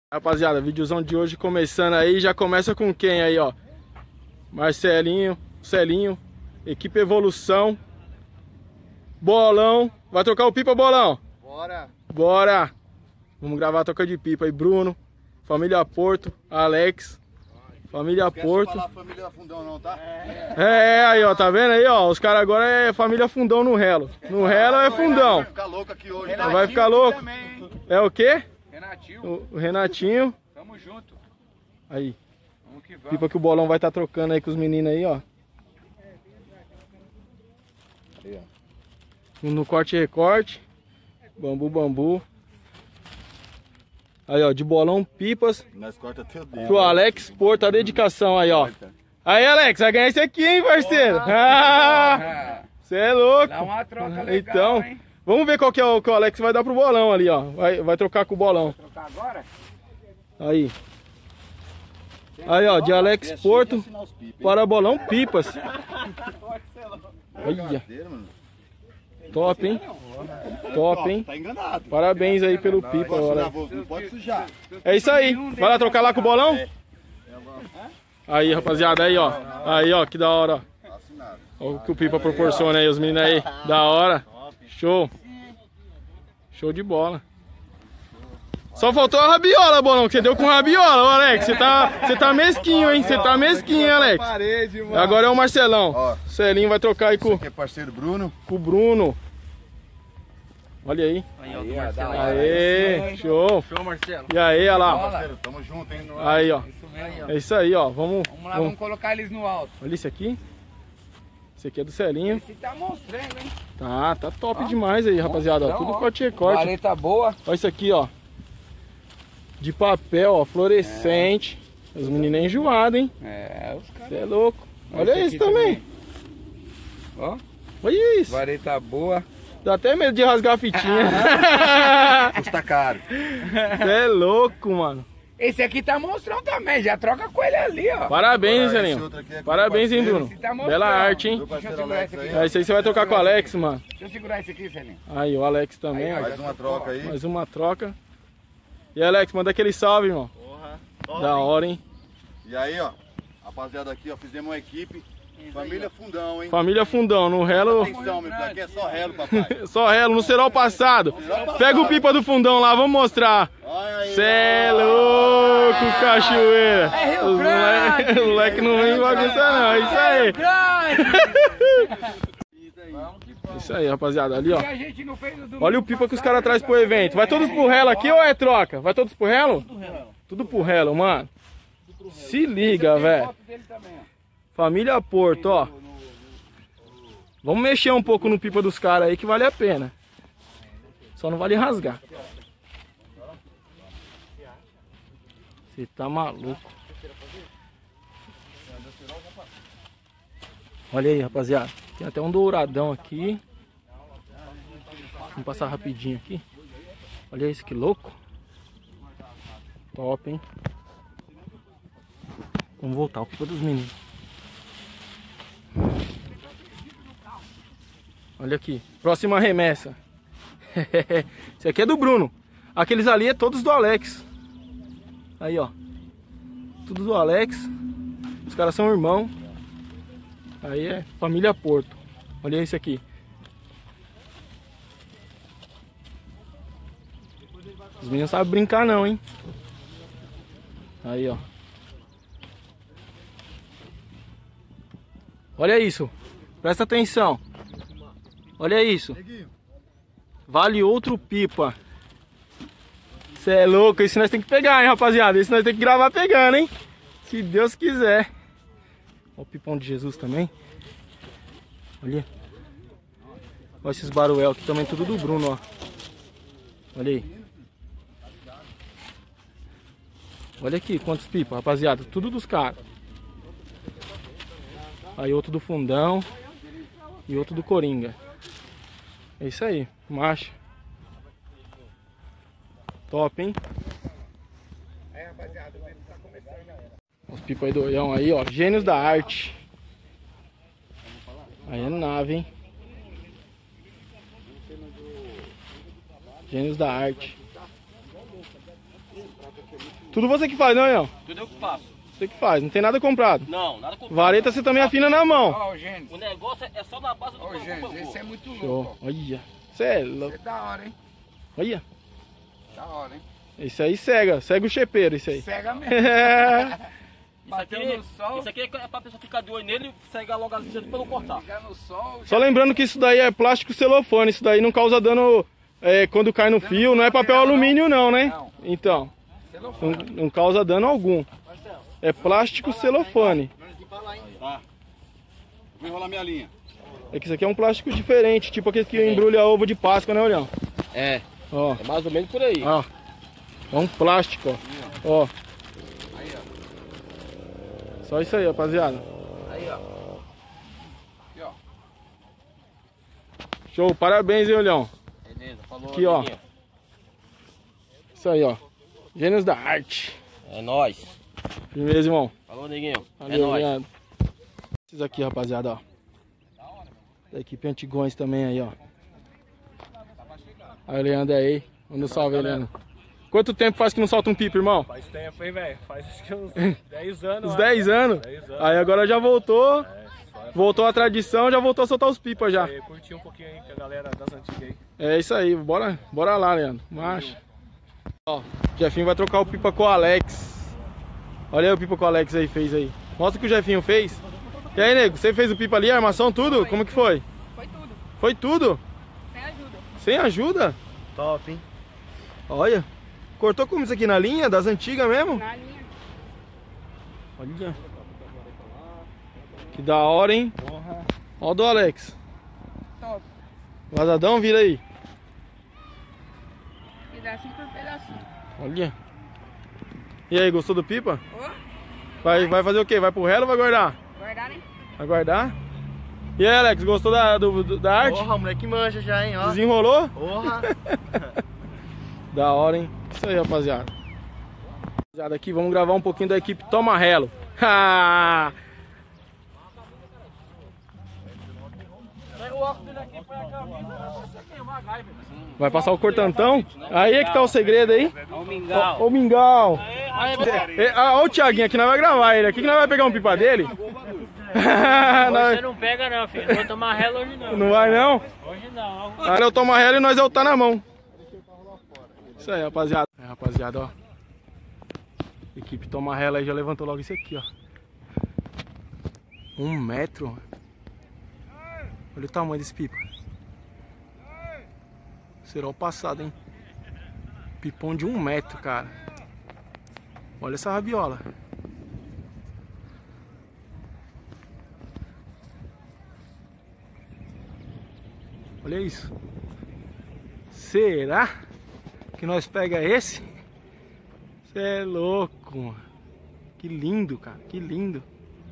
Rapaziada, videozão de hoje começando aí, já começa com quem aí, ó? Marcelinho, Celinho, equipe Evolução, Bolão. Vai trocar o pipa, Bolão? Bora! Bora! Vamos gravar a troca de pipa aí, Bruno, família Porto, Alex, família Porto. Não falar família Fundão não, tá? Aí ó, tá vendo aí, ó? Os caras agora é família Fundão no relo. No relo é Fundão. Vai ficar louco aqui hoje, tá? Vai ficar louco. Também, É o quê? Renatinho. O Renatinho. Tamo junto. Aí, Vamos que vamos. pipa que o Bolão vai estar trocando aí com os meninos aí, ó. Aí, ó. No corte e recorte. Bambu, bambu. Aí, ó, de Bolão, pipas. Nós corta teu dedo. Pro Alex Porto, a dedicação aí, ó. Aí, Alex, vai ganhar isso aqui, hein, parceiro? Você é louco. Dá uma troca legal, Então, hein? vamos ver qual que é o que o Alex vai dar pro Bolão ali, ó. Vai trocar com o Bolão. Trocar agora? Aí. Aí, ó, de Alex Porto para Bolão Pipas. Olha. Top, hein? Top, hein? Tá enganado. Parabéns aí pelo pipa, Não, Alex. não pode sujar. É isso aí. Vai lá trocar lá com o Bolão? Aí, rapaziada, aí, ó. Aí, ó, que da hora, ó. Olha o que o pipa proporciona aí, os meninos aí. Da hora. Show. Show de bola. Só faltou a rabiola, Bolão, que você deu com rabiola, ô Alex. Você tá mesquinho, hein? Você tá mesquinho, Alex. Agora é o Marcelão. Ó. Celinho vai trocar aí Esse aqui é parceiro Bruno. com o Bruno. Olha aí. Aê, show. Show, Marcelo. E aí, olha lá. Parceiro, tamo junto, hein? Aí, ó. Isso mesmo. É isso aí, ó. Vamos Vamos lá, vamos colocar eles no alto. Olha esse aqui. Esse aqui é do Celinho. Esse tá mostrando, hein? Tá top demais aí, rapaziada. Ó, tudo corte e recorte. Vareta boa. Olha isso aqui, ó. De papel, ó, fluorescente. Os meninos é enjoados, hein? É, os caras. Você é louco. Olha Esse isso aqui também. Ó, Olha isso. vareta boa. Dá até medo de rasgar a fitinha. Custa caro. Você é louco, mano. Esse aqui tá monstrão também, já troca com ele ali, ó. Parabéns, hein, Esse Celinho. outro aqui é com Parabéns, hein, parceiro. Bruno. Esse tá mostrando. Bela arte, hein? Meu Deixa eu parceiro segurar Alex esse aqui. aí. É isso aí, você vai trocar com o Alex, mano. Deixa eu segurar esse aqui, Celinho. Aí, o Alex também, ó. Mais uma troca aí. Mais uma troca. E Alex, manda aquele salve, irmão. Da hora, hein? E aí, ó. Rapaziada aqui, ó. Fizemos uma equipe. Família Fundão, hein? Família Fundão, no relo. Atenção, meu filho. Aqui é só relo, papai. Só relo, no cerol passado. Pega o pipa do fundão lá, vamos mostrar. Olha aí. Cê é louco, cachoeira. É Rio Os Grande. moleque não vem bagunça não, é isso aí. Isso aí, rapaziada, ali ó. E a gente não fez o domingo Olha o pipa que os caras trazem pro evento. Vai todos pro relo aqui ou é troca? Vai todos pro relo? Tudo pro relo, mano. Se liga, velho. foto dele também, ó. Família Porto, ó. Vamos mexer um pouco no pipa dos caras aí que vale a pena. Só não vale rasgar. Você tá maluco. Olha aí, rapaziada. Tem até um douradão aqui. Vamos passar rapidinho aqui. Olha isso, que louco. Top, hein? Vamos voltar o pipa dos meninos. Olha aqui, próxima remessa. Esse aqui é do Bruno. Aqueles ali é todos do Alex. Aí, ó. Tudo do Alex. Os caras são irmãos. Aí é família Porto. Olha esse aqui. Os meninos não sabem brincar não, hein? Aí, ó. Olha isso. Presta atenção. Olha isso. Vale outro pipa. Cê é louco. Esse nós tem que pegar, hein, rapaziada. Esse nós tem que gravar pegando, hein. Se Deus quiser. Olha o pipão de Jesus também. Olha. Olha esses baruel aqui também, tudo do Bruno, ó. Olha aí. Olha aqui quantos pipas, rapaziada. Tudo dos caras. Aí outro do Fundão. E outro do Coringa. É isso aí, macho. Top, hein? Aí, rapaziada, o evento tá começando. Os pipa aí do olhão aí, ó. Gênios da arte. Aí é nave, hein? Gênios da arte. Tudo você que faz, não, Ian? Tudo eu que faço. Você que faz, não tem nada comprado. Não, nada comprado. Vareta você também afina na mão. Ó, gente. O negócio é só na base do Ô, gente, esse é muito louco. Show. Ó. Olha. Você é Esse louco. é da hora, hein? Olha. Da hora, hein? Isso aí cega. Cega o chepeiro, isso aí. Cega mesmo. Bateu no sol. Isso aqui é pra pessoa ficar de olho nele e cegar logo as cedo pra não cortar. Ficar no sol. Só lembrando que isso daí é plástico celofane. Isso daí não causa dano quando cai no fio. Não é papel alumínio não, né? Não. Então. Celofane. Não causa dano algum. É plástico celofane. Tá. Vou enrolar minha linha. É que isso aqui é um plástico diferente. Tipo aquele que embrulha ovo de Páscoa, né, Olhão? É, Ó. é mais ou menos por aí. Ó. É um plástico, ó. Ó. Aí, ó. Só isso aí, rapaziada. Aí, ó. Aqui, ó. Show, parabéns, hein, Olhão. Beleza, falou. Aqui, ó. amiguinho. Isso aí, ó. Gênios da arte. É nóis. Firmeza, irmão. Falou, neguinho. É Valeu, nóis. obrigado. Esses aqui, rapaziada, ó. Da equipe Antigões também aí, ó. Aí o Leandro aí. Manda um salve aí, Leandro. Quanto tempo faz que não solta um pipa, irmão? Faz tempo, hein, velho? Faz acho que uns 10 anos. Uns 10 anos? 10 anos. Aí agora já voltou. Só Voltou a tradição, já voltou a soltar os pipas já. curti um pouquinho aí com a galera das antigas aí. É isso aí, bora lá, Leandro. Marcha. Ó, Jefinho vai trocar o pipa com o Alex. Olha aí o pipa que o Alex aí fez aí. Mostra o que o Jefinho fez. E aí, nego, você fez o pipa ali, a armação, tudo? Como que foi? Foi tudo, Foi tudo? sem ajuda. Sem ajuda? Top, hein? Olha. Cortou como isso aqui na linha? Das antigas mesmo? Na linha. Olha. Que da hora, hein? Porra. Ó o do Alex. Top. Vazadão, vira aí. Pedacinho por pedacinho. Olha. E aí, gostou do pipa? Ó, Vai fazer o quê? Vai pro relo ou vai guardar? guardar, né? Vai guardar? E aí, Alex, gostou da arte? Porra, moleque manja já, hein, ó. Desenrolou? Porra. Da hora, hein? Isso aí, rapaziada. Rapaziada, aqui vamos gravar um pouquinho da equipe Toma Relo. Vai passar o cortantão? Aí é que tá o segredo aí. Ó o mingau. Ó o mingau. Ó o Thiaguinho aqui, nós vai gravar ele. Aqui que nós vai pegar um pipa dele. Você não pega não, filho. Não vou tomar relo hoje não. Não vai não? Hoje não. Aí eu tomo relo e nós é o tá na mão. Isso aí, rapaziada. É, rapaziada, ó. Equipe Toma Relo aí já levantou logo isso aqui, ó. 1 metro. Olha o tamanho desse pipa. Será o passado, hein? Pipão de 1 metro, cara. Olha essa rabiola. Olha isso. Será que nós pega esse? Você é louco, mano. Que lindo, cara. Que lindo.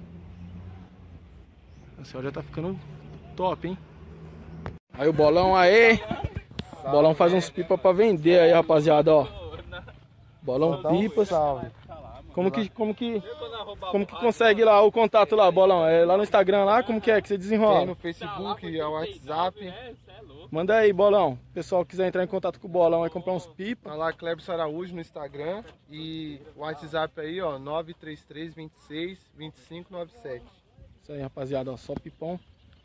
O céu já tá ficando top, hein? Aí o bolão aí. O bolão faz uns pipas pra vender aí, rapaziada, ó. Bolão pipas. Como que consegue lá o contato lá, bolão? É lá no Instagram lá, como que é que você desenrola? Tem no Facebook, é o WhatsApp. Manda aí, bolão. O pessoal quiser entrar em contato com o bolão, vai comprar uns pipas. Tá lá, Clebson Araújo no Instagram. E o WhatsApp aí, ó, 933 26 25 97. Isso aí, rapaziada, ó, só pipão.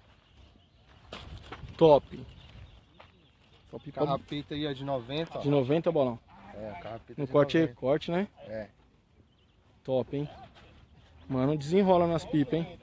Top. Só pipão Carrapita aí, ó, de 90. Ó. de 90, bolão. É, carrapita No de corte, 90. corte, né? É. Top, hein? Mano, desenrola nas pipas, hein?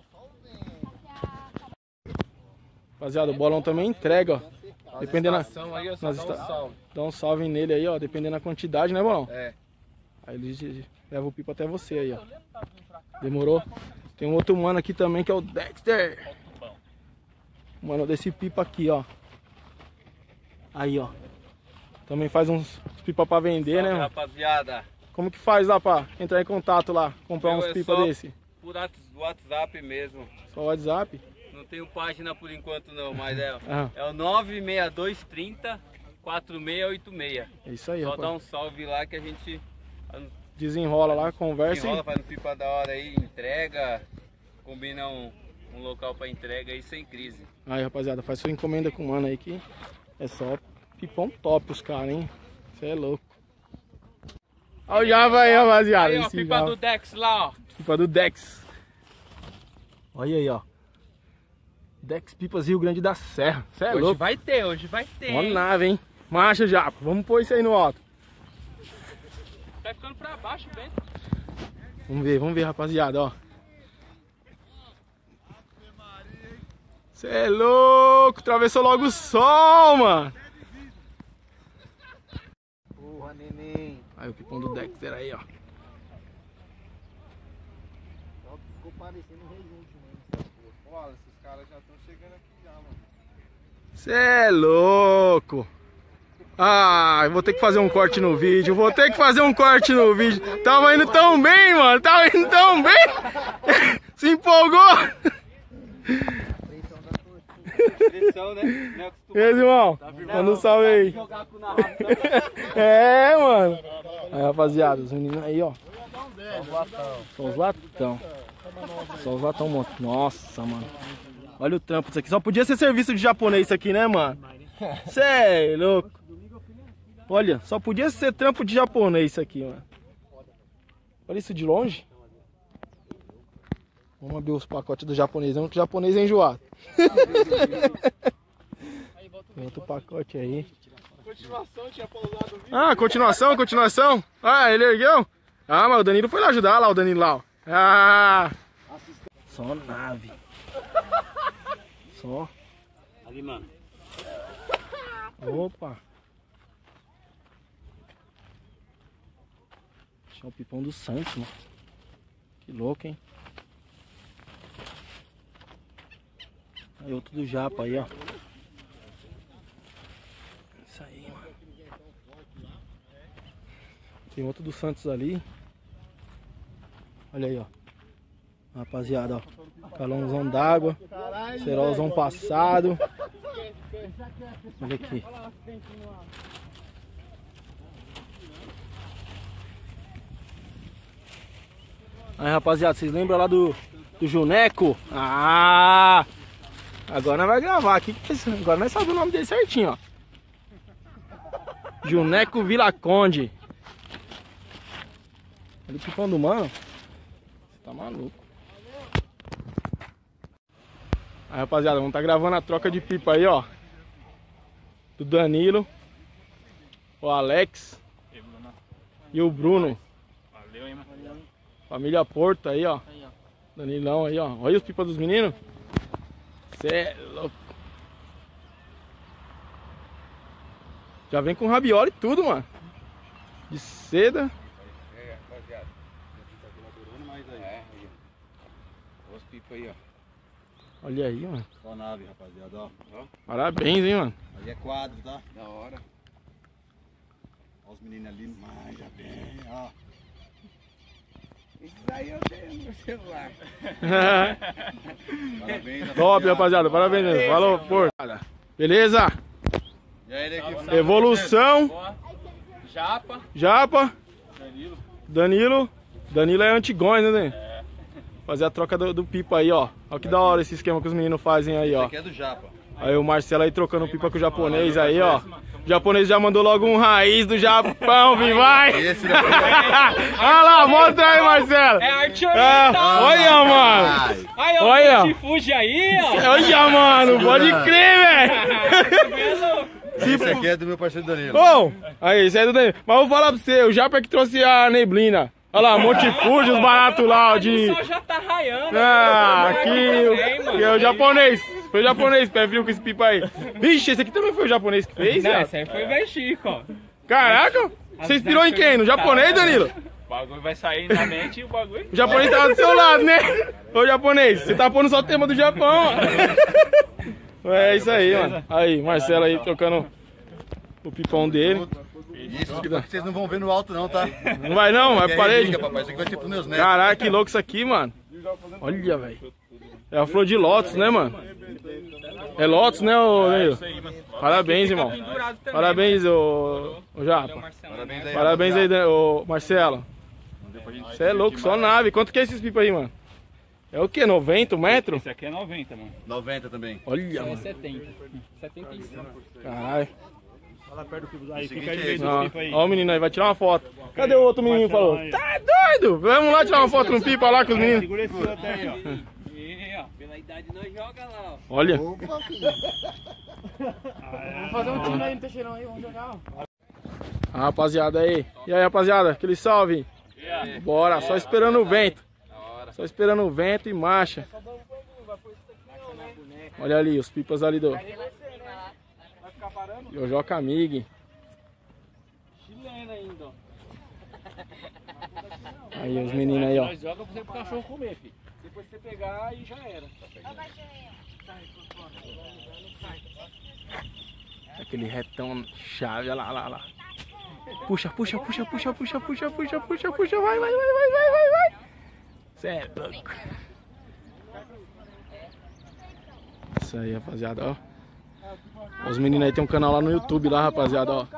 Rapaziada, o bolão também entrega, ó. Dependendo da... Aí, ó, só nas dá um esta- salve. Dá um salve nele aí, ó. Dependendo da quantidade, né, bolão? É. Aí ele leva o pipa até você aí, ó. Demorou? Tem um outro mano aqui também que é o Dexter. Mano desse pipa aqui, ó. Aí, ó. Também faz uns pipa pra vender, né, mano? Rapaziada, Como que faz lá pra entrar em contato lá? Comprar uns é pipa só- desse? por WhatsApp mesmo. Só o WhatsApp? Não tenho página por enquanto não, mas é o 96230 4686. É isso aí, Só rapaz. dá um salve lá que a gente Desenrola lá, conversa enrola, e... faz um pipa da hora aí, entrega, combina um local pra entrega aí sem crise. Aí, rapaziada, faz sua encomenda com o mano aí que é só pipão top os caras, hein? Você é louco. Olha o Japa aí, rapaziada. Aí, ó, pipa do Dex lá, ó. Pipa do Dex. Olha aí, ó. Dex Pipas Rio Grande da Serra. Cê é Hoje louco. vai ter, Olha hein? nave, hein? Marcha, Japa. Vamos pôr isso aí no alto. Tá ficando pra baixo, bem. Vamos ver, rapaziada, ó. Cê é louco. Atravessou logo o sol, mano. Porra, neném. Aí o pipão do Dexter aí, ó. Ficou parecendo um rejunte mesmo. Olha, esses caras já estão chegando aqui já, mano. Cê é louco. Ah, eu vou ter que fazer um corte no vídeo. Tava indo tão bem, mano. Se empolgou. Pressão, né? Não é acostumado. E aí, irmão? Manda um salve aí. Jogar com narração. É, mano. Aí, rapaziada, os meninos aí, ó. Só os latão, mano. Nossa, mano. Olha o trampo disso aqui. Só podia ser serviço de japonês isso aqui, né, mano? Cê é louco. Olha, só podia ser trampo de japonês isso aqui, mano. Olha isso de longe. Vamos abrir os pacotes do japonês, que o japonês é enjoado. Tem outro pacote aí. Continuação, tinha pousado o vídeo. Ah, continuação. Ah, ele ergueu? Ah, mas o Danilo foi lá ajudar, lá o Danilo lá, ó. Ah! Só nave. Só. Ali, mano. Opa. Deixa o pipão do Santos, mano. Que louco, hein? Aí outro do Japa aí, ó. Isso aí, mano. Tem outro do Santos ali. Olha aí, ó. Rapaziada, ó. Calãozão d'água. Cerolzão passado. Olha aqui. Aí, rapaziada, vocês lembram lá do Juneco? Ah! Agora nós vamos gravar aqui. Agora nós sabemos o nome dele certinho, ó. Juneco Vila Conde. Olha o pipão do mano. Você tá maluco. Aí, rapaziada, vamos tá gravando a troca de pipa aí, ó. Do Danilo, o Alex e o Bruno. Valeu, hein, mano. Família Porto aí, ó. Danilão aí, ó. Olha os pipas dos meninos. Cê é louco. Já vem com rabiola e tudo, mano. De seda. Rapaziada. Tá colaborando mais aí. Olha os pipas aí, ó. Olha aí, mano. Só nave, rapaziada, ó. Parabéns, hein, mano. Aí é quadro, tá? Da hora. Olha os meninos ali, manja bem, ó. Isso daí eu tenho no meu celular. Parabéns, Top, rapaziada. Parabéns mesmo. Falou, Porto. Beleza? E aí, aqui, Evolução. Japa. Danilo é antigões, né, Danilo? Fazer a troca do pipa aí, ó. Olha que da hora esse esquema que os meninos fazem aí, ó. Esse aqui é do Japa. Aí o Marcelo aí trocando pipa com o japonês aí, ó. O japonês já mandou logo um raiz do Japão, vem, vai! Esse daqui Olha lá, mostra aí, Marcelo! É arte oriental. Olha, mano! Aí, ó, Olha. o Fuji aí, ó. Olha, mano, pode crer, velho! Esse aqui é do meu parceiro Danilo. Ô, aí, esse é do Danilo. Mas eu vou falar pra você, o Japa é que trouxe a neblina. Olha lá, Monte Fuji, os baratos lá, ó, de... O sol já tá raiando. Ah, aqui Mano, é o japonês. Foi o japonês, pé frio com esse pipa aí. Vixe, esse aqui também foi o japonês que fez, Não, né? esse aí foi o Velho Chico, ó. Caraca, você inspirou em quem? No japonês, Danilo? O bagulho vai sair na mente e o bagulho... O japonês tava do seu lado, né? Ô, japonês, você tá pondo só o tema do Japão, ó. É isso aí, mano. Aí, Marcelo aí tocando o pipão dele. Isso aqui vocês não vão ver no alto não, tá? Não vai não, vai pra parede. Liga, papai. Isso aqui vai ser pros meus netos. Caraca, que louco isso aqui, mano. Olha, velho. É a flor de lótus, né, mano? É lótus, né, ô Danilo? Parabéns, irmão. Parabéns, ô Japa. Parabéns aí, ô Marcelo. Você é louco, só nave. Quanto que é esses pipas aí, mano? É o que? 90 metros? Esse aqui é 90, mano. 90 também. Olha, Esse é mano. 70. 75. Caralho. Olha lá perto do pipa. Aí, Seguinte fica aí no é meio esse, do pipa aí. Ó o menino aí, vai tirar uma foto. Cadê o outro menino que falou? Tá doido? Vamos lá tirar uma foto no pipa lá com os meninos. Segura esse outro aí, ó. E, ó, pela idade nós joga lá, ó. Olha. Opa, filho. Vamos fazer um time aí no Teixeirão aí, vamos jogar, ó. A rapaziada aí. E aí, rapaziada, aquele salve. Bora, só esperando o vento. Só esperando o vento e marcha. Olha ali, os pipas ali do Jojoca Mig. Chilena ainda, ó. Aí os meninos aí, ó. Nós joga pra você pro cachorro comer, filho. Depois você pegar e já era. Aquele retão chave, olha lá, olha lá, olha lá. Puxa, puxa, puxa, puxa, puxa, puxa, puxa, puxa, puxa, vai, vai, vai, vai, vai, vai, vai. Cê é louco. Isso aí, rapaziada, ó. Os meninos aí tem um canal lá no YouTube lá, rapaziada, ó.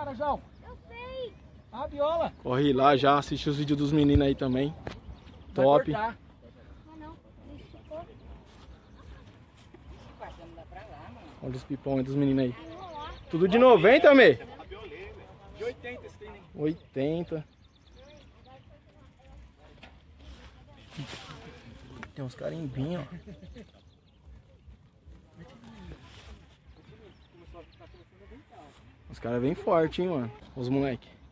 Corre lá já, assiste os vídeos dos meninos aí também. Top. Olha os pipão aí dos meninos aí. Tudo de 90, Mê? De 80 esse tem, né? 80. Tem uns carimbinhos, ó. Os caras bem fortes, hein, mano. Os moleque.